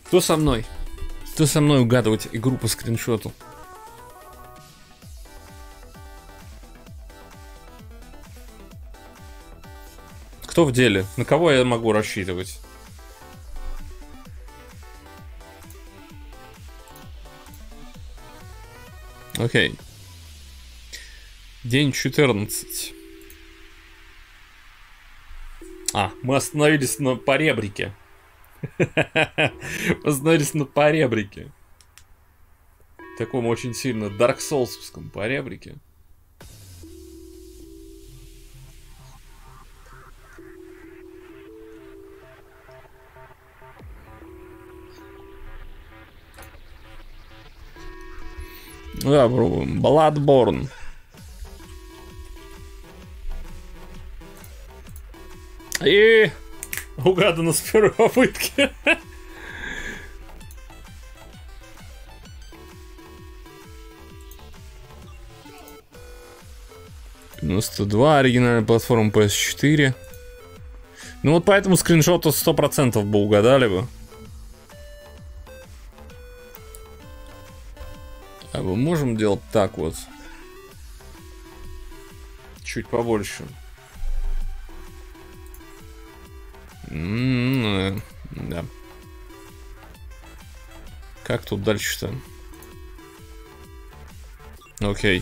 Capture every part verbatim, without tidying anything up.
Кто со мной? Кто со мной угадывать игру по скриншоту? Кто в деле? На кого я могу рассчитывать? Окей. День четырнадцать. А, мы остановились на поребрике. Остановились на поребрике. Таком очень сильно Dark Souls'овском поребрике. Да, пробуем. Bloodborne. И угадано с первой попытки. девяносто два, оригинальная платформа пи эс четыре. Ну вот по этому скриншоту сто процентов бы угадали бы. А мы можем делать так вот. Чуть побольше. М-м-м, да. Как тут дальше-то? Окей.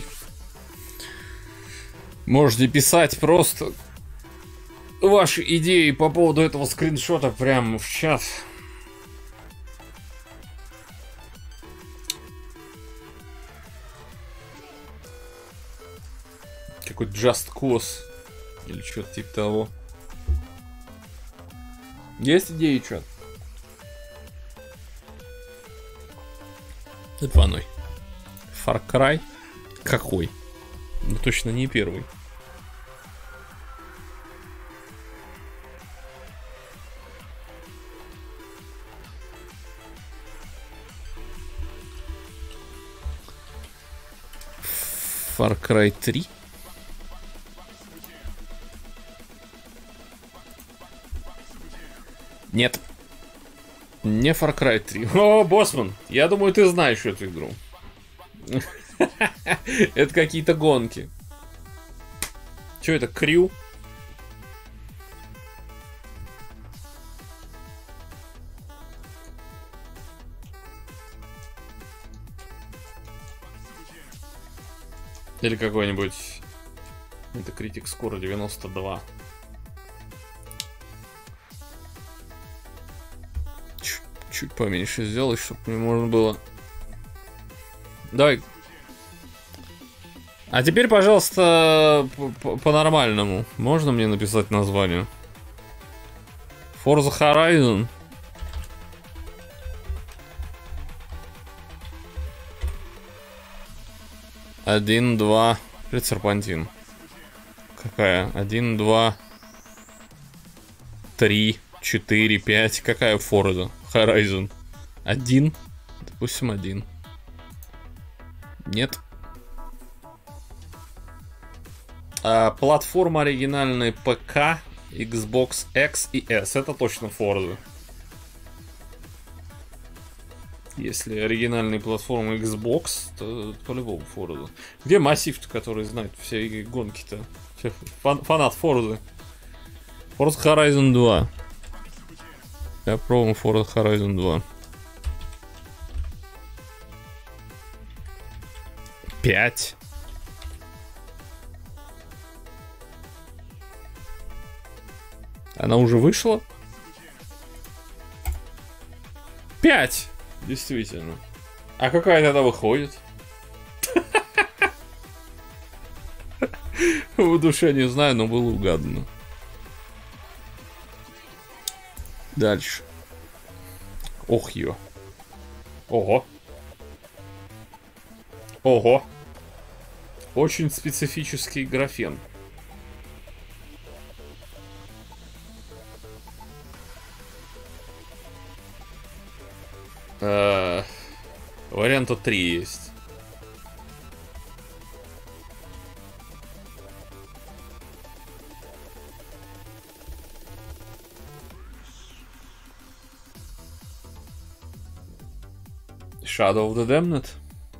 Можете писать просто ваши идеи по поводу этого скриншота прямо в чат. Какой Just Cause или что-то типа того. Есть идеи, чат? Это ваной. Far Cry? Какой? Ну точно не первый. Far Cry три? Нет. Не Far Cry три. О, Боссман, я думаю, ты знаешь эту игру. Это какие-то гонки. Что это, Крю? Или какой-нибудь... Это Критик Скоро девяносто два. Чуть, чуть поменьше сделать, чтобы мне можно было... Давай. А теперь, пожалуйста, по-нормальному. Можно мне написать название? Forza Horizon. Один, два. Серпантин. Какая? Один, два, три, четыре, пять. Какая Forza Horizon? Один. Допустим, один. Нет. А, платформа оригинальной ПК, Xbox X и S. Это точно Forza. Если оригинальные платформы Xbox, то по-любому Forza. Где массив-то, который знает все гонки-то? Фан фанат Forza. Forza Horizon два. Я пробую Forza Horizon два. пять. Она уже вышла? пять! Действительно. А какая тогда выходит? В душе не знаю, но было угадано. Дальше. Ох, ё. Ого. Ого. Очень специфический графен. Э-э- варианта три есть. Shadow of the Damned.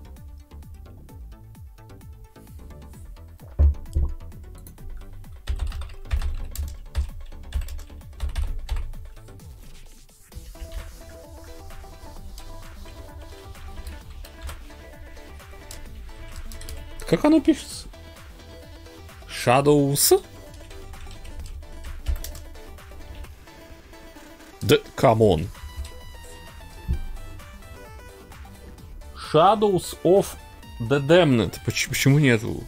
Как оно пишется? Shadows? Да, come on. Shadows of the Damned. Почему, почему нету?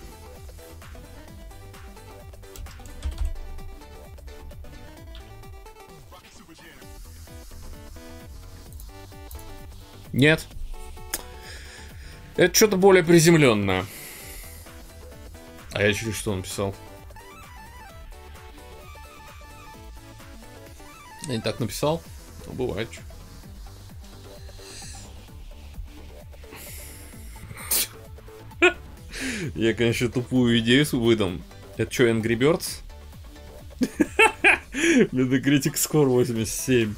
Нет. Это что-то более приземленное. А я через что написал? Я не так написал? Ну, бывает. Я, конечно, тупую идею выдам. Это что, Angry Birds? Metacritic Score восемьдесят семь.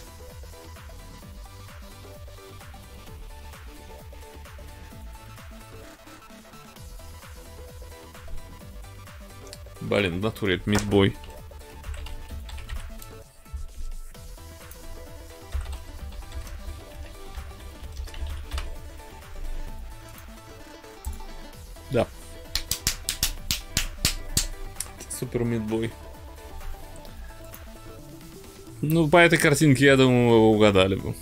Блин, в натуре это мидбой. Да. Супер мидбой. Ну, по этой картинке, я думаю, вы угадали бы.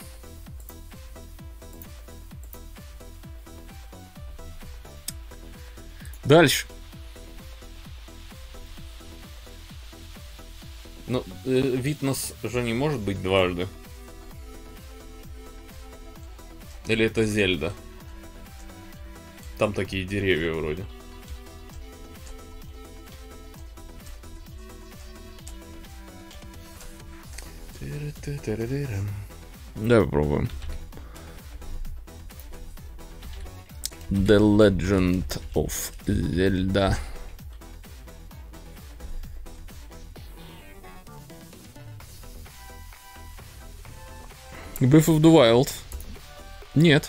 Дальше. Ну, э, Витнес же не может быть дважды. Или это Зельда? Там такие деревья вроде. Давай попробуем. The Legend of Zelda. Breath of the Wild. Нет.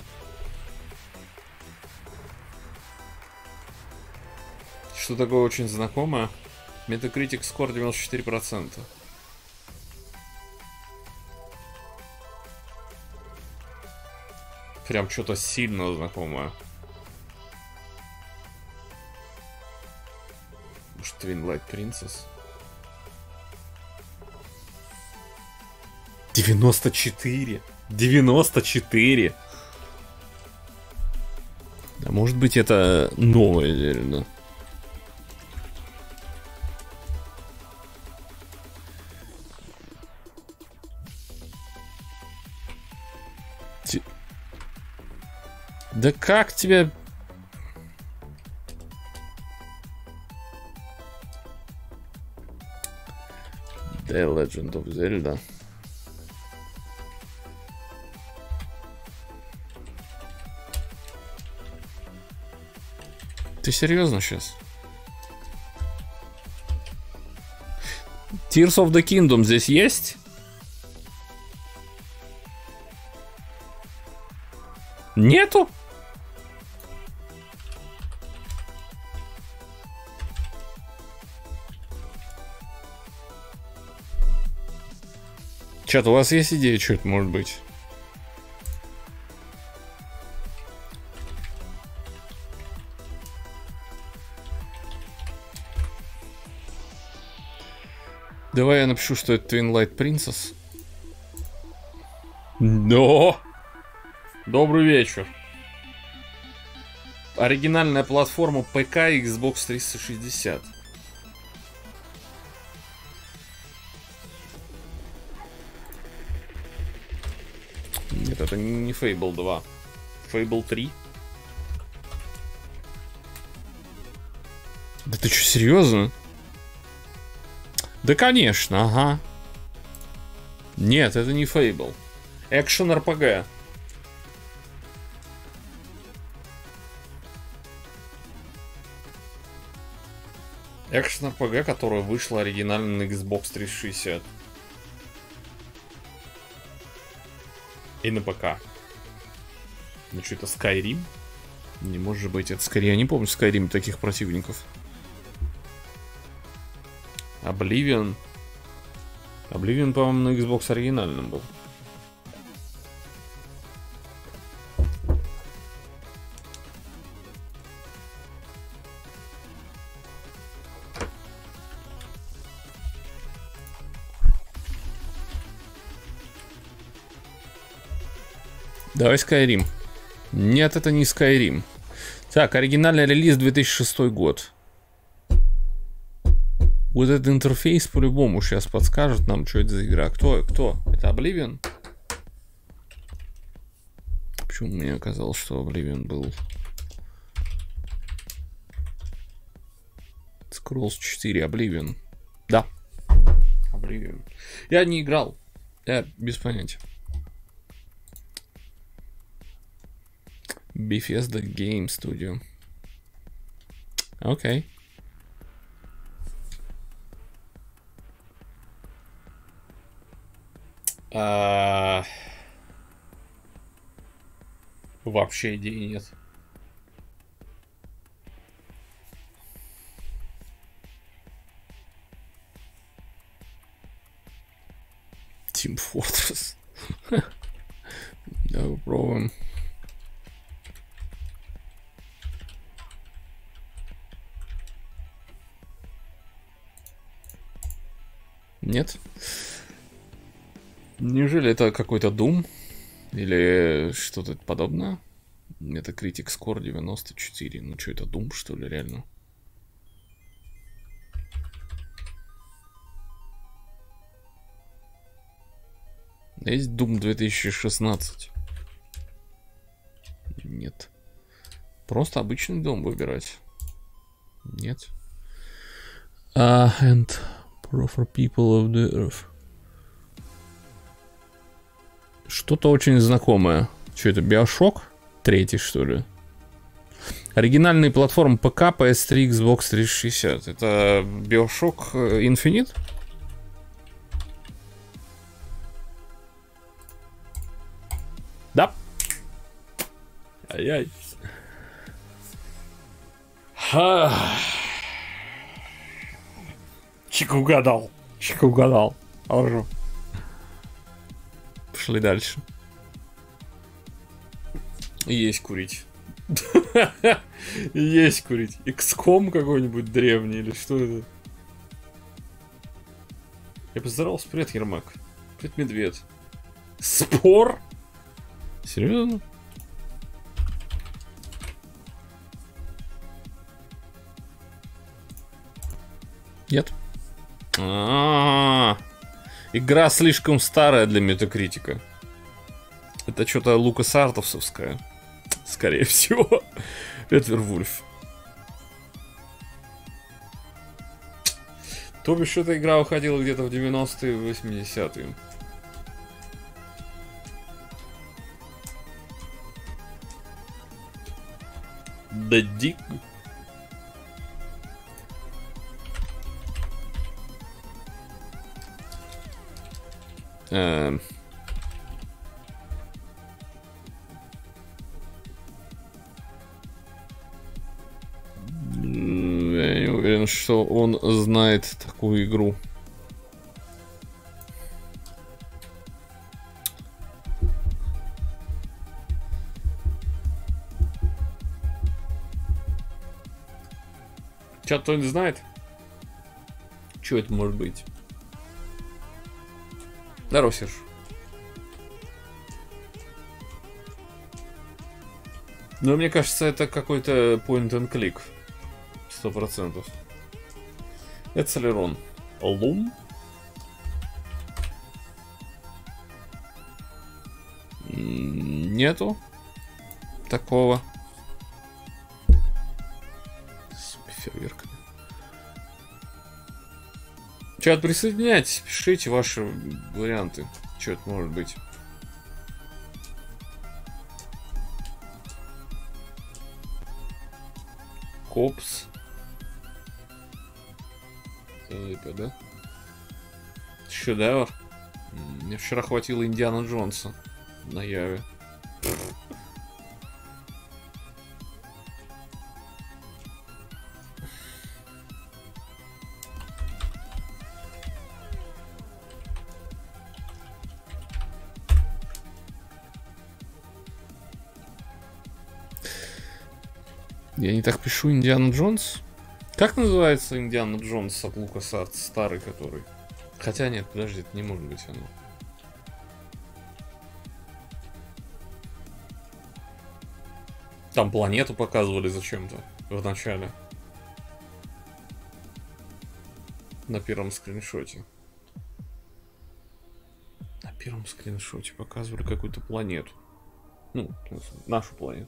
Что такое очень знакомое? Metacritic Score девяносто четыре процента. Прям что-то сильно знакомое. Может, Twilight Princess? девяносто четыре. девяносто четыре. Да, может быть, это новое Зельда. Ти... Да как тебя... The Legend of Zelda. Ты серьезно сейчас? Tears of the Kingdom здесь есть? Нету? Чат, у вас есть идея, что это может быть? Давай я напишу, что это Twilight Princess. Но! Добрый вечер. Оригинальная платформа ПК и Xbox триста шестьдесят. Нет, это не Fable два. Fable три. Да ты что, серьезно? Да конечно, ага. Нет, это не Fable. Экшен эр пи джи. Экшен эр пи джи, которая вышла оригинально на Xbox триста шестьдесят. И на ПК. Ну что, это Skyrim? Не может быть, это скорее, я не помню в Skyrim таких противников. Oblivion. Oblivion, по-моему, на Xbox оригинальном был. Давай Skyrim. Нет, это не Skyrim. Так, оригинальный релиз две тысячи шестой год. Вот этот интерфейс по-любому сейчас подскажет нам, что это за игра. Кто? Кто? Это Oblivion? Почему мне казалось, что Oblivion был? Scrolls четыре, Oblivion. Да. Oblivion. Я не играл. Я без понятия. Bethesda Game Studio. Окей. А... Вообще идеи нет. Team Fortress. Давай попробуем. Нет? Неужели это какой-то Doom? Или что-то подобное? Это Critic Score девяносто четыре. Ну что, это Doom, что ли, реально? Есть Doom две тысячи шестнадцать? Нет. Просто обычный Doom выбирать? Нет. Uh, and for people of the earth. Что-то очень знакомое. Что это, Bioshock? Третий, что ли? Оригинальные платформы ПК, пи эс три, Xbox триста шестьдесят. Это Bioshock Infinite? Да. Ай-яй. Чик угадал. Чик угадал. Алжу. Пошли дальше. Есть курить. Есть курить. икс ком какой-нибудь древний или что это? Я поздоровался. Привет, Ермак. Привет, Медведь. Спор? Серьезно? Нет. А-а-а. Игра слишком старая для Метакритика. Это что-то лукасартовское. Скорее всего. Red Werewolf. То бишь, эта игра выходила где-то в девяностые, восьмидесятые. Да дик. Эм. Я не уверен, что он знает такую игру. Чат кто-нибудь знает? Что это может быть? Здорово, Серж. Ну, мне кажется, это какой-то point and click. Сто процентов. Это Солерон. Лум? Нету такого. С фейерверками. Чат, присоединяйтесь, пишите ваши варианты. Что это может быть? Копс. Да? Шедевр. Мне вчера хватило Индиана Джонса на Яве. Я не так пишу Индиана Джонс? Как называется Индиана Джонс от LucasArts, старый который? Хотя нет, подожди, это не может быть оно. Там планету показывали зачем-то в начале. На первом скриншоте. На первом скриншоте показывали какую-то планету. Ну, нашу планету.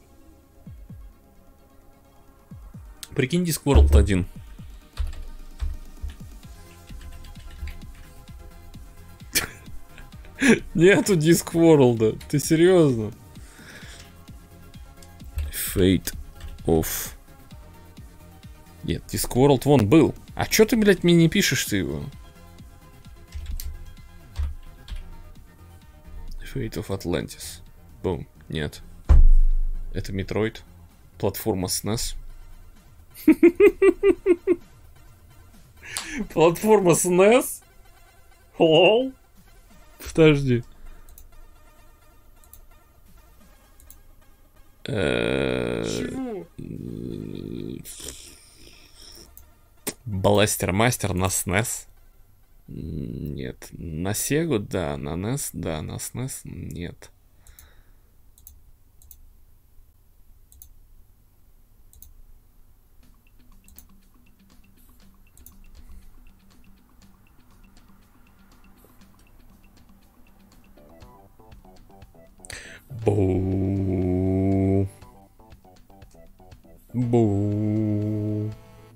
Прикинь, Discworld один. Нету Discworld. Ты серьезно? Fate of... Нет, Discworld вон был. А чё ты, блядь, мне не пишешь ты его? Fate of Atlantis. Бум. Нет. Это Metroid. Платформа эс эн и эс. Платформа эс эн и эс? Лол. Подожди. Чего? Бластер-мастер на эс эн и эс? Нет. На Сегу, да. На эн и эс, да. На эс эн и эс нет. Бу. Бу.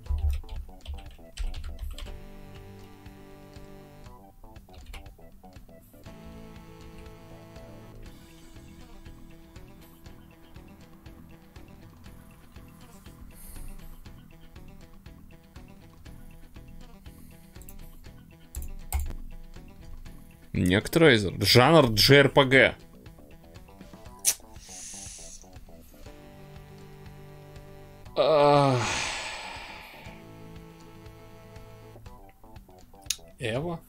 Некоторые жанр джей ар пи джи. Эва?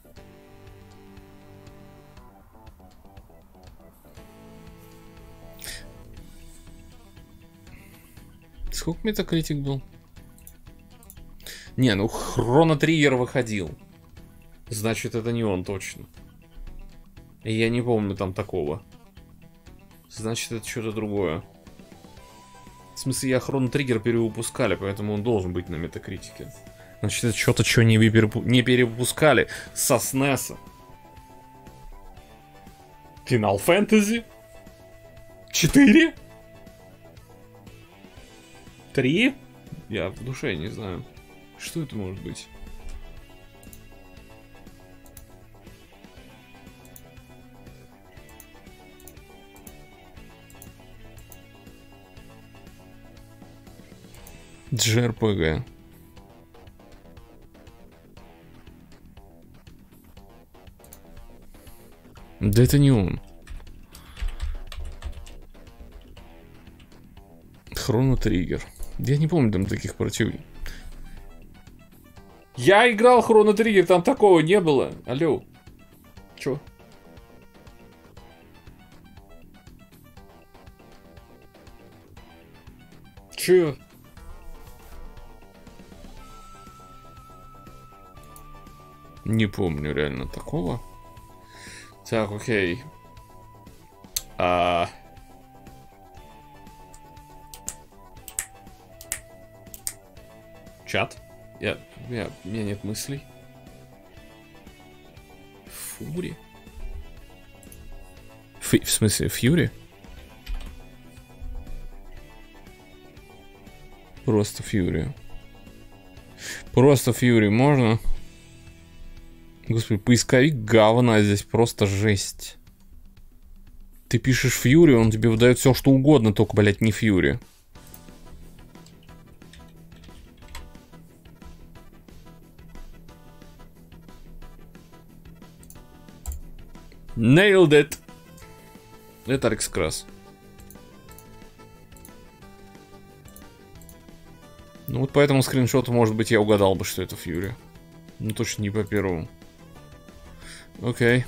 Сколько метакритик был? Не, ну Хроно Триггер выходил. Значит, это не он точно. И я не помню там такого. Значит, это что-то другое. В смысле, я Хроно Триггер перевыпускали, поэтому он должен быть на метакритике. Значит, это что-то, что не, перепу... не перевыпускали со эс эн и эс. Финал Фэнтези? Четыре? Три? Я в душе не знаю. Что это может быть? джей ар пи джи. Да это не он. Хроно Триггер. Я не помню там таких противников. Я играл Хроно Триггер, там такого не было. Алло. Чё? Чё? Не помню реально такого. Так, окей. А... Чат? Я, я, у меня нет мыслей. Фури? Фи, в смысле, Фьюри? Просто Фьюри. Просто Фьюри можно? Господи, поисковик говна здесь просто жесть. Ты пишешь Фьюри, он тебе выдает все, что угодно, только, блять, не Фьюри. Nailed it. Это Алекс Крас. Ну вот по этому скриншоту, может быть, я угадал бы, что это Фьюри. Ну точно не по первому. Окей.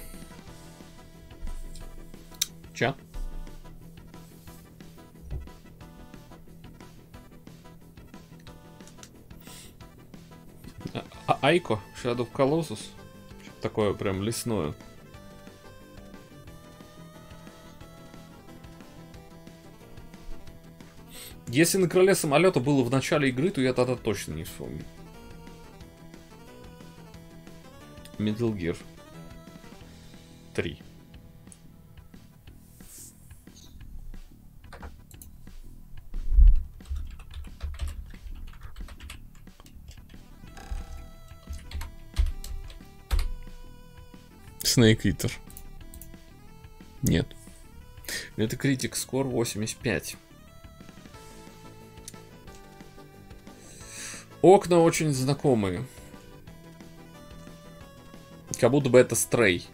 Чат. Айко, Shadow of Colossus. Что-то такое прям лесное. Если на крыле самолета было в начале игры, то я тогда точно не вспомню. Metal Gear три. Snake Eater. Нет. Metacritic Score восемьдесят пять. Окна очень знакомые. Как будто бы это Stray.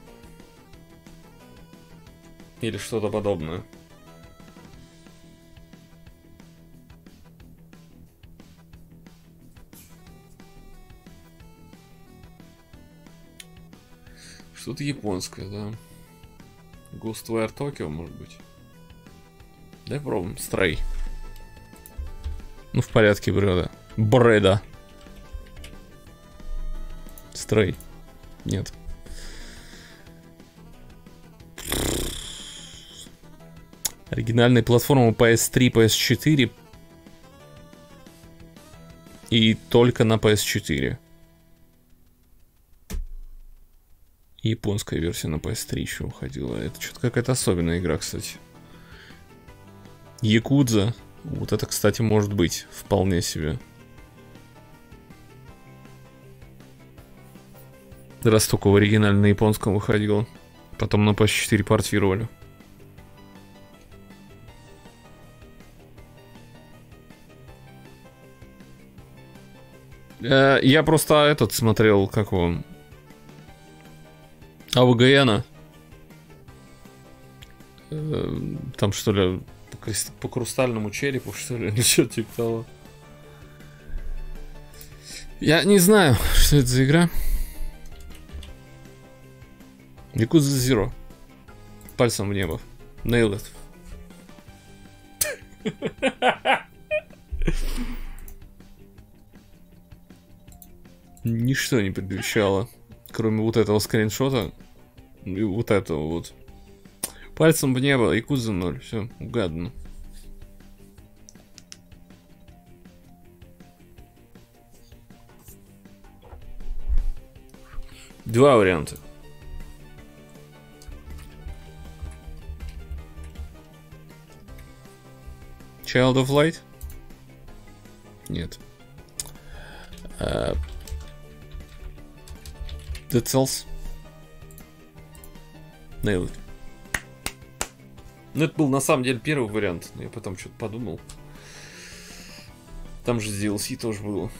Или что-то подобное. Что-то японское, да. Ghostwire Tokyo, может быть. Давай попробуем. Stray. Ну, в порядке, бреда. Бреда. Stray. Нет. Оригинальные платформы пи эс три, пи эс четыре. И только на пи эс четыре. И японская версия на пи эс три еще уходила. Это что-то какая-то особенная игра, кстати. Якудза. Вот это, кстати, может быть. Вполне себе. Раз только в оригинале на японском выходило. Потом на пи эс четыре портировали. Э, я просто этот смотрел, как он... АВГНа. Э, там что ли по, крест... по хрустальному черепу, что ли, или что-то типа того. Я не знаю, что это за игра. Якудза Zero. Пальцем в небо. Nailed it. Ничто не предвещало, кроме вот этого скриншота и вот этого вот. Пальцем в небо, Якудза ноль. Все, угадано. Два варианта. Child of Light? Нет. Uh, Dead Cells? Nailed. Ну, это был на самом деле первый вариант, но я потом что-то подумал. Там же ди эл си тоже было.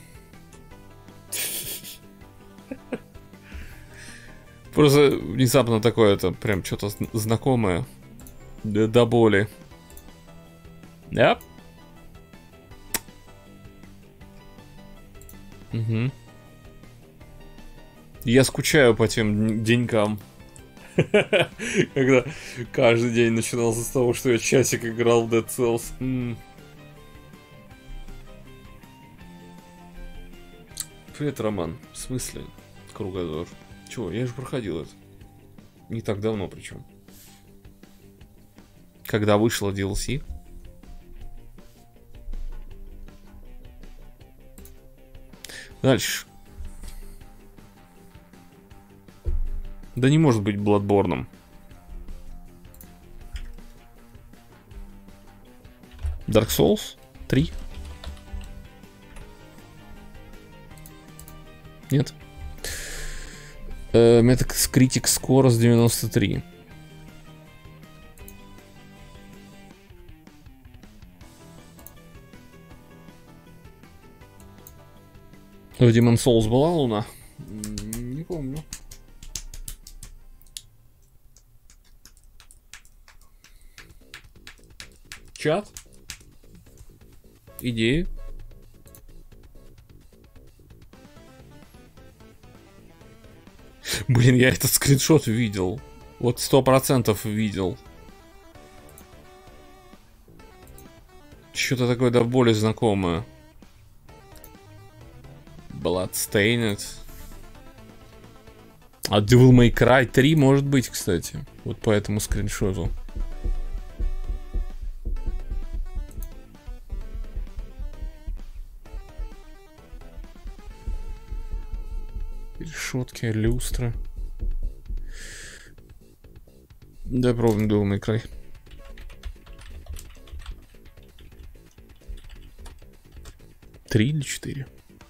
Просто внезапно такое, это прям что-то знакомое. До, до боли. Да? Угу. Я скучаю по тем денькам. Когда каждый день начинался с того, что я часик играл в Dead Cells. М-м. Привет, Роман. В смысле? Кругозор. Чего? Я же проходил это. Не так давно причем. Когда вышло ди эл си. Дальше. Да не может быть Bloodborne. Dark Souls три? Нет. Uh, Metacritic Score с девяносто три. В Demon Souls была луна? Не помню. Чат? Идеи? Блин, я этот скриншот видел. Вот сто процентов видел. Что-то такое до боли знакомое. Bloodstained. А Devil May Cry три может быть, кстати. Вот по этому скриншоту. Решетки, люстры. Да, пробуем Devil May Cry. Три или четыре?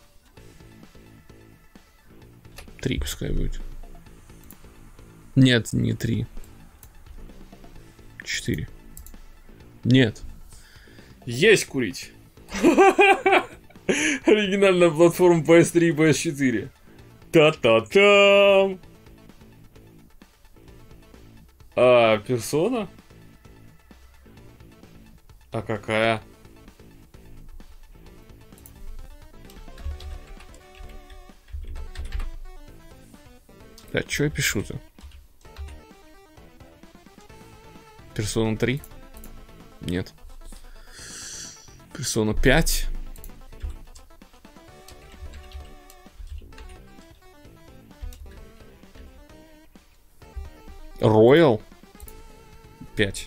Три пускай будет. Нет, не три. Четыре. Нет. Есть курить. Оригинальная платформа пи эс три и пи эс четыре. Та-та-там. А, персона? А какая? Да, чё я пишу-то? Персона три? Нет. Персона пять? Royal? пять.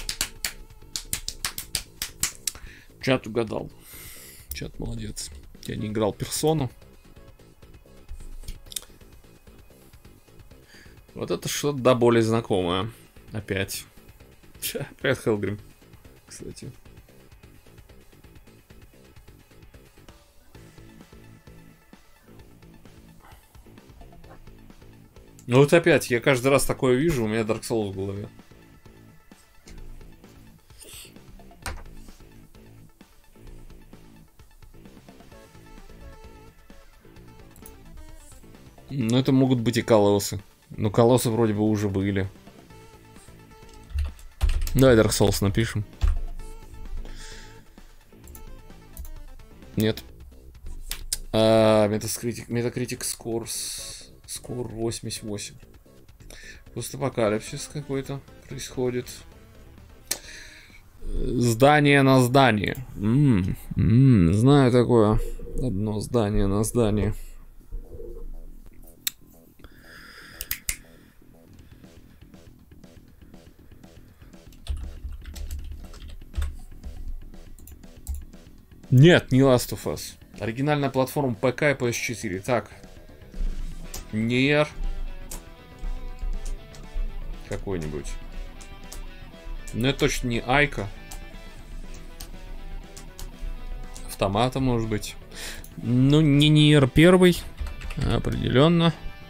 Чат угадал. Чат молодец. Я не играл персону. Вот это что-то да более знакомое. Опять. Привет, Хелгрим. Кстати. Ну вот опять, я каждый раз такое вижу, у меня Dark Souls в голове. Ну это могут быть и колоссы. Но колоссы вроде бы уже были. Давай Dark Souls напишем. Нет. А, Metacritic, Metacritic Scores. Score восемьдесят восемь. Постапокалипсис какой-то происходит. Здание на здание. М-м, м-м, знаю такое. Одно здание на здание. Нет, не Last of Us. Оригинальная платформа ПК и пи эс четыре. Так. Нер. Какой-нибудь. Но это точно не Айка. Автомата, может быть. Ну, не Нер первый. Определенно.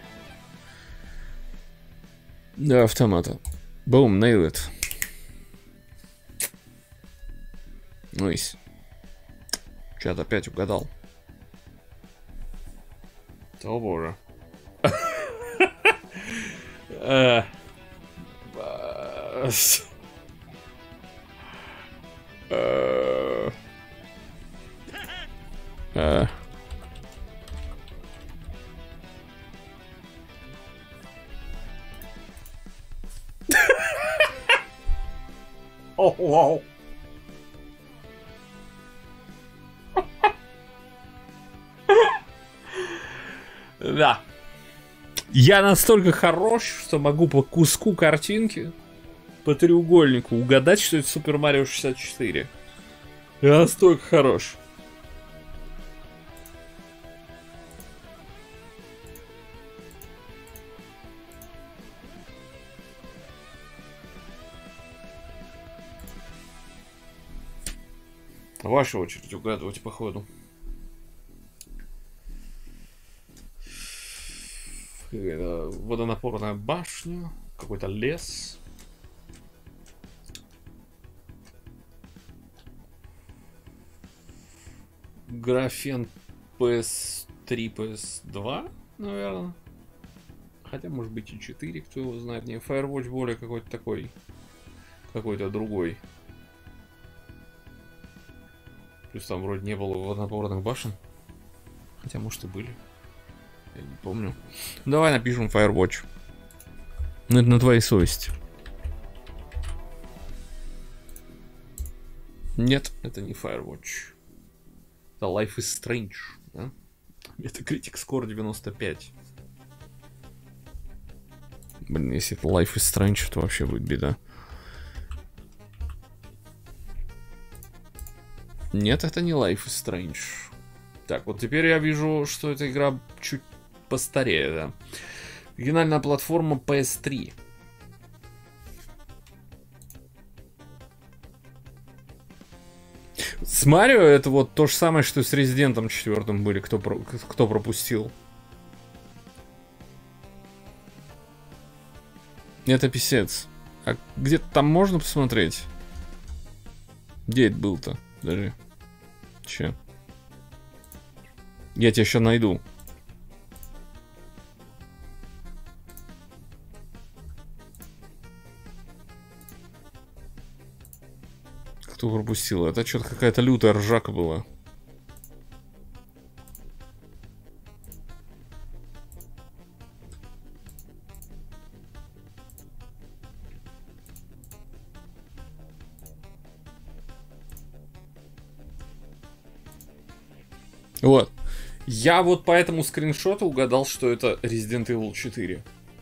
Да, автомата. Boom, nail it. Nice. Чат опять угадал. О боже. О, вау. Да. Я настолько хорош, что могу по куску картинки, по треугольнику угадать, что это Super Mario шестьдесят четыре. Я настолько хорош. Ваша очередь угадывать, походу. Водонапорная башня, какой-то лес. Графен пи эс три, пи эс два, наверное. Хотя, может быть, и четыре, кто его знает. Не, Firewatch более какой-то такой. Какой-то другой. Плюс там вроде не было водонапорных башен. Хотя, может, и были. Я не помню. Давай напишем Firewatch. Ну, это на твоей совести. Нет, это не Firewatch. Это Life is Strange, да? Metacritic Score девяносто пять. Блин, если это Life is Strange, то вообще будет беда. Нет, это не Life is Strange. Так, вот теперь я вижу, что эта игра чуть постарее, да. Оригинальная платформа пи эс три. С Марио это вот то же самое, что и с Резидентом четвертым были, кто, про, кто пропустил. Это писец. А где-то там можно посмотреть? Где это был-то? Даже. Че? Я тебя еще найду. Кто пропустил? Это что-то какая-то лютая ржака была. Вот. Я вот по этому скриншоту угадал, что это Resident Evil четыре.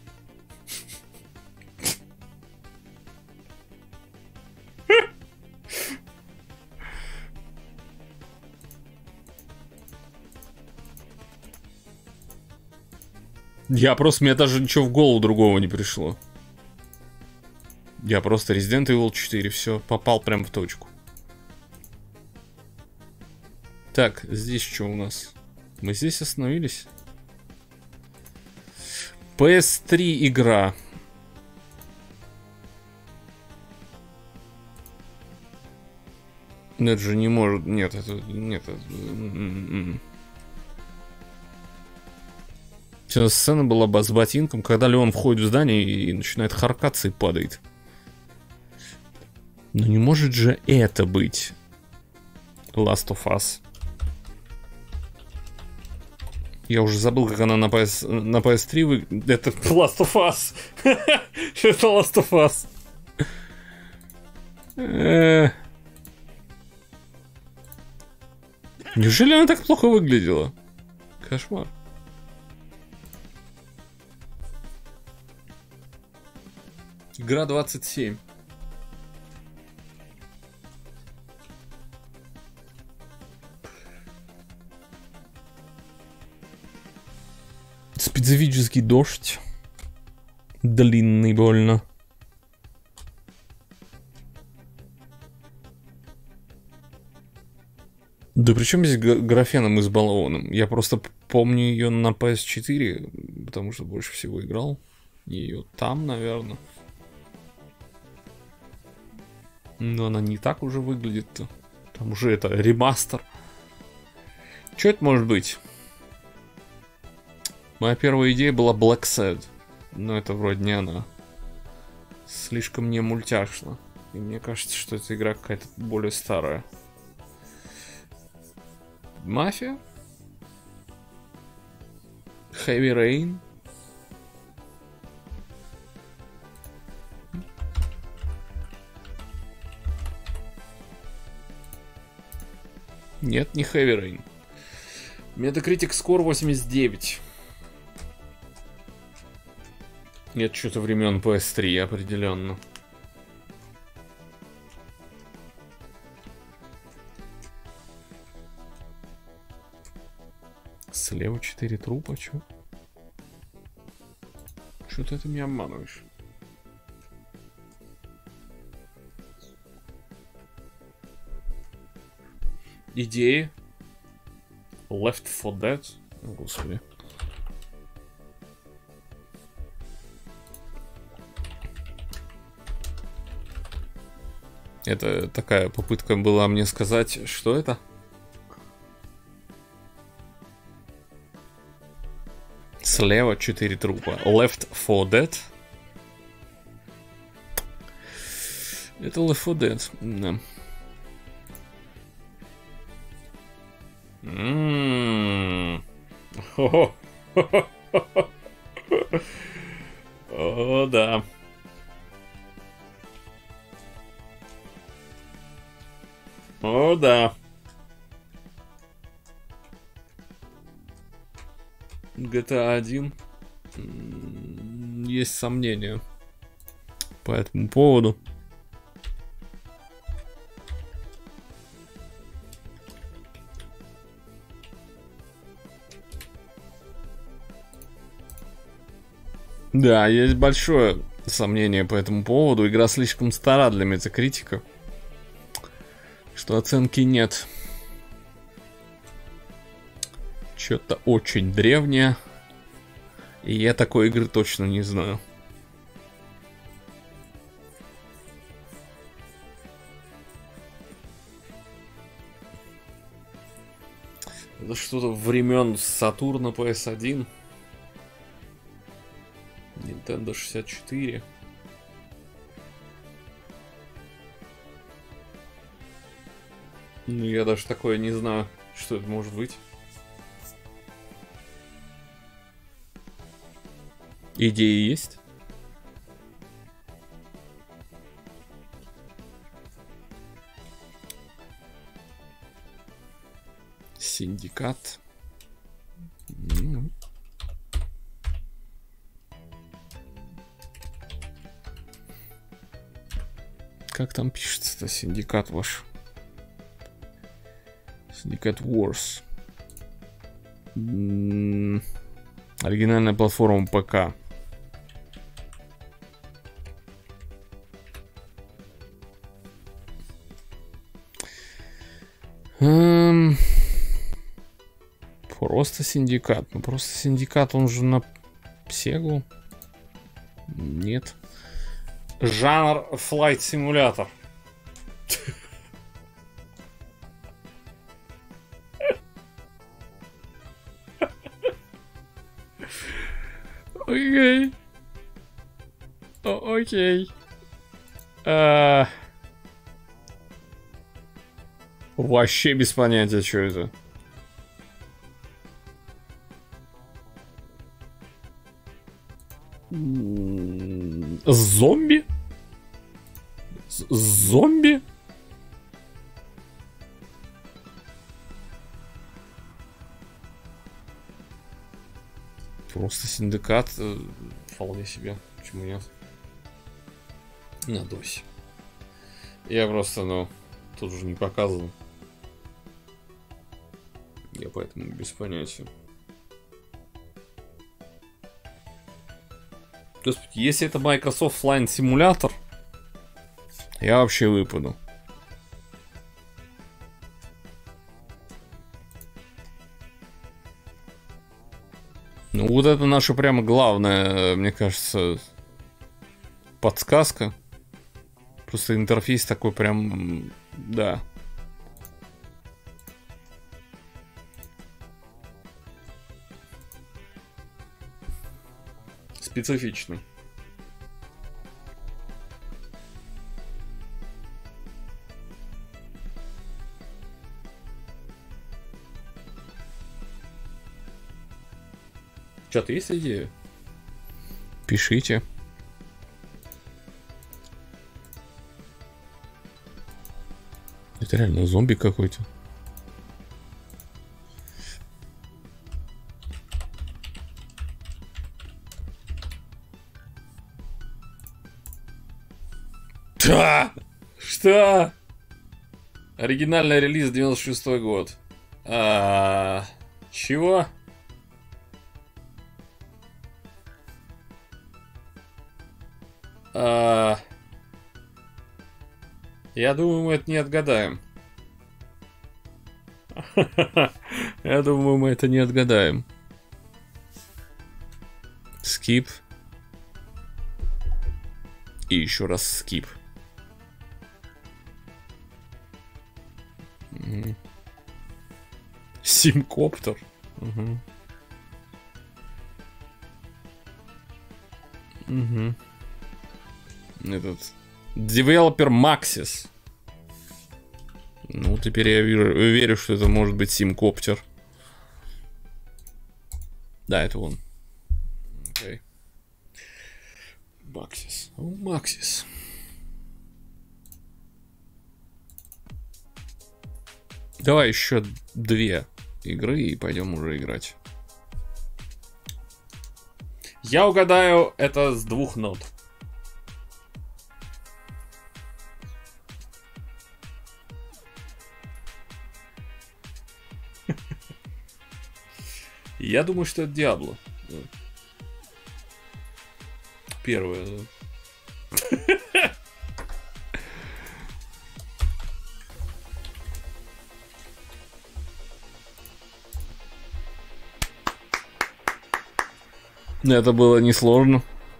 Я просто, мне даже ничего в голову другого не пришло. Я просто Resident Evil четыре, все, попал прям в точку. Так, здесь что у нас? Мы здесь остановились. пи эс три игра. Это же не может... Нет, это... Нет, это... Сейчас сцена была бы с ботинком, когда Леон входит в здание и начинает харкаться и падает. Но не может же это быть Last of Us. Я уже забыл, как она на, пи эс, на пи эс три выглядит. Это Last of Us. Это Last of Us. Неужели она так плохо выглядела? Кошмар. Игра двадцать семь. Специфический дождь. Длинный больно. Да при чем здесь графеном избалованным? Я просто помню ее на пи эс четыре, потому что больше всего играл. Ее там, наверное. Но она не так уже выглядит-то. Там уже это ремастер. Что это может быть? Моя первая идея была Black Sad. Но это вроде не она. Слишком не мультяшно. И мне кажется, что эта игра какая-то более старая. Мафия? Heavy Rain? Нет, не Heavy Rain. Metacritic Score восемьдесят девять. Нет, что-то времен пи эс три определенно. Слева четыре трупа, чё? Что-то ты меня обманываешь. Идеи. Left four Dead. О, господи. Это такая попытка была мне сказать, что это? Слева четыре трупа. Left four Dead. Это Left four Dead. Да. М-м-м. О, да. О, да. джи ти эй один. Есть сомнения по этому поводу. Да, есть большое сомнение по этому поводу. Игра слишком стара для Metacritic, что оценки нет. Что-то очень древнее. И я такой игры точно не знаю. Это что-то времен Сатурна, пи эс один. Nintendo шестьдесят четыре. Ну, я даже такое не знаю, что это может быть. Идеи есть? Синдикат. Ну. Как там пишется-то синдикат ваш? Синдикат Wars. М-м- оригинальная платформа ПК. Эм... Просто синдикат. Ну просто синдикат, он же на Сегу. Нет. Жанр Flight Simulator. Окей. Окей. Вообще без понятия, что это. Зомби? Зомби? Просто синдикат. Вполне себе. Почему нет? На досе. Я просто, ну, тут уже не показывал. Я поэтому без понятия. Господи, если это Microsoft Flight Simulator, я вообще выпаду. Ну вот это наша прямо главная, мне кажется, подсказка. Просто интерфейс такой прям, да. Специфичный. Что-то есть идея? Пишите. Это реально зомби какой-то. Да! Что? Оригинальный релиз девяносто шестой год. А, чего? А, я думаю, мы это не отгадаем. Я думаю, мы это не отгадаем. Скип. И еще раз скип. Угу. Симкоптер. Угу. Угу. Этот девелопер Maxis. Ну, теперь я верю, верю, что это может быть Симкоптер. Да, это он. Окей. Maxis. Oh, Maxis. Давай еще две игры и пойдем уже играть. Я угадаю, это с двух нот. Я думаю, что это Диабло. Первое, да. Это было несложно.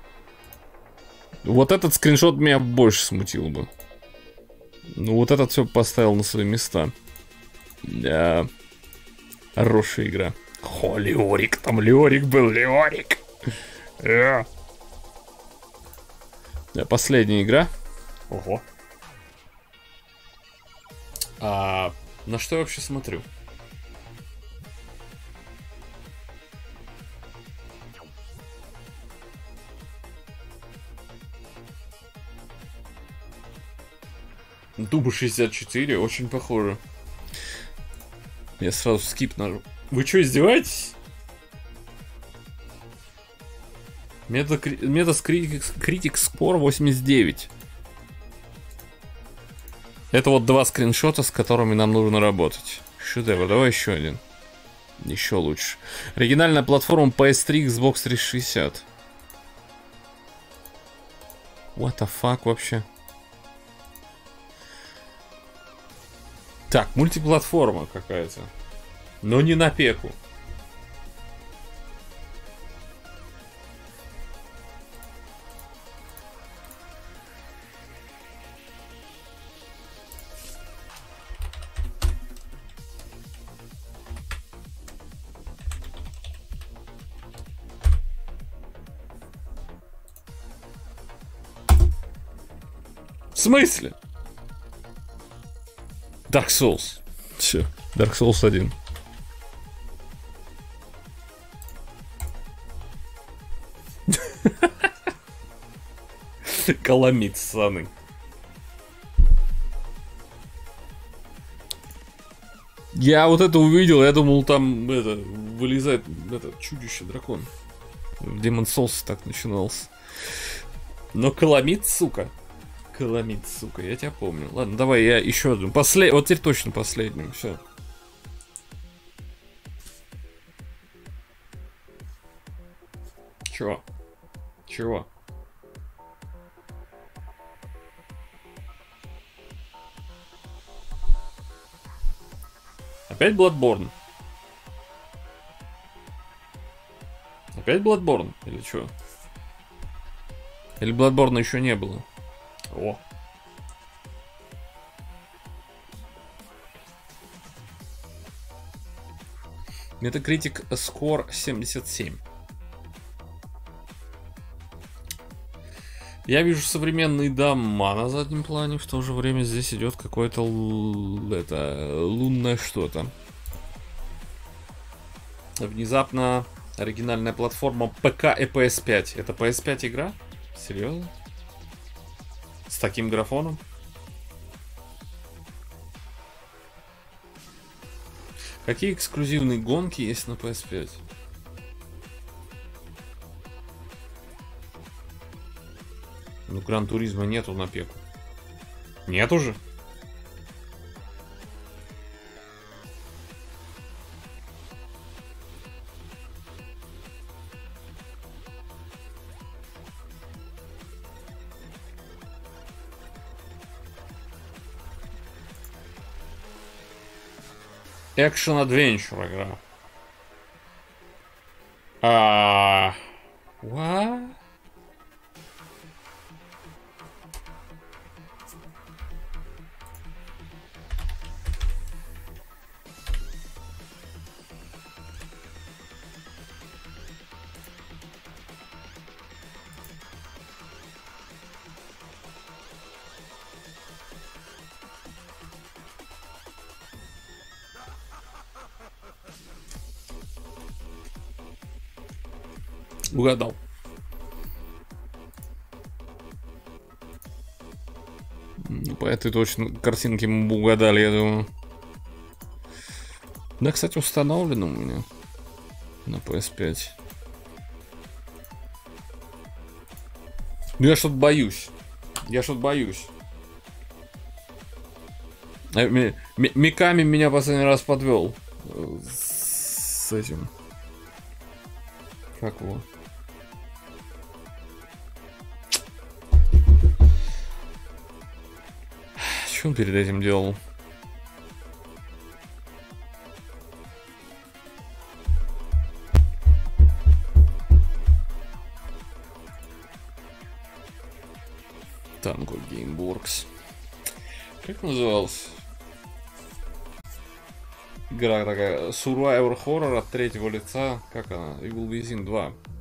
Вот этот скриншот меня больше смутил бы. Ну вот этот все поставил на свои места. Да. Хорошая игра. О, Леорик, там Леорик был, Леорик. Yeah. Да, последняя игра. Ого. А на что я вообще смотрю? Дуба шестьдесят четыре, очень похоже. Я сразу скип нажал. Вы что, издеваетесь? Metacritic Score восемьдесят девять. Это вот два скриншота, с которыми нам нужно работать. Шедевр, давай еще один. Еще лучше. Оригинальная платформа пи эс три, Xbox триста шестьдесят. What the fuck вообще? Так, мультиплатформа какая-то. Но не на пеку. В смысле? Dark Souls. Все. Dark Souls один. Каламит ссаный. Я вот это увидел, я думал, там это вылезает это чудище дракон. Demon Souls так начинался. Но Каламит, сука. Каламит, сука, я тебя помню. Ладно, давай я еще одну. Послед... Вот теперь точно последнюю. Все. Чего? Чего? Опять Bloodborne? Опять Bloodborne? Или что? Или Bloodborne еще не было? О. Metacritic Score семьдесят семь. Я вижу современные дома на заднем плане, в то же время здесь идет какое-то это лунное что-то. Внезапно оригинальная платформа ПК и пи эс пять. Это пи эс пять игра? Серьезно? С таким графоном? Какие эксклюзивные гонки есть на пи эс пять? Ну, Гран Туризма нету на пеку. Нет уже? Action Adventure игра. А... What? Угадал. По этой точно картинке мы бы угадали, я думаю. Да, кстати, установлено у меня на пи эс пять. Ну я что-то боюсь. Я что-то боюсь. Э, ми- ми- Миками меня последний раз подвел. э, С этим. Как его? Что он перед этим делал? Tango Gameworks. Как назывался? Игра такая Survivor Horror от третьего лица. Как она? Evil Within два.